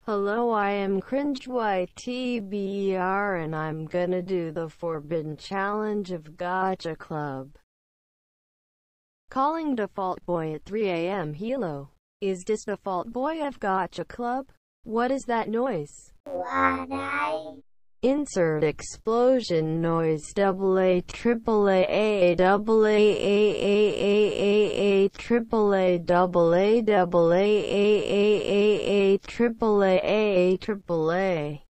Hello, I am CringeYTBER and I'm gonna do the Forbidden Challenge of Gacha Club. Calling Default Boy at 3 a.m. Hello. Is this Default Boy of Gacha Club? What is that noise? Insert explosion noise. AA triple A double A triple A double A triple A triple A.